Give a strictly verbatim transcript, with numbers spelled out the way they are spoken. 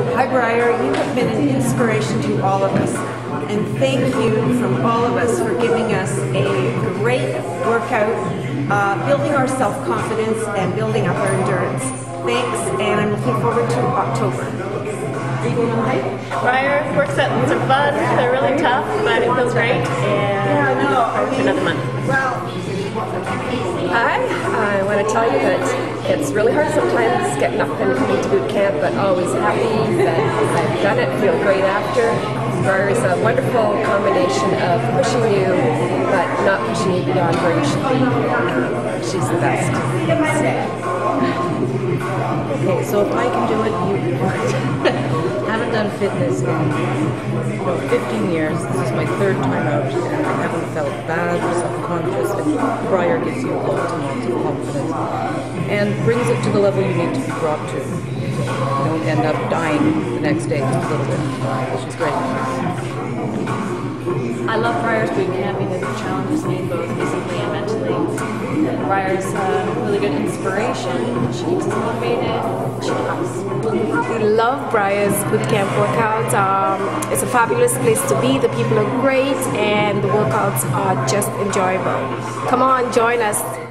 Hi Briar, you have been an inspiration to all of us, and thank you from all of us for giving us a great workout, uh, building our self-confidence and building up our endurance. Thanks, and I'm looking forward to October. Are you going on the hike? Briar work sessions are fun, they're really tough, but it feels great, and yeah, no, I mean, another month. Well, Hi, I want to tell you that it's really hard sometimes getting up and coming to boot camp, but always happy that I've done it, feel great after. Briar is a wonderful combination of pushing you, but not pushing you beyond where you should be. She's the best. Okay, so if I can do it, you can. I haven't done fitness in you know, fifteen years. This is my third time out, and I haven't felt bad or self-conscious. And Briar gives you lots and lots of confidence, and brings it to the level you need to be brought to. You don't end up dying the next day just a little bit. She's great. I love Briar's boot camp because it challenges me both physically and mentally. Briar's a really good inspiration. She keeps us motivated. She helps. We love Briar's boot camp workout. Um, it's a fabulous place to be. The people are great and the workouts are just enjoyable. Come on, join us.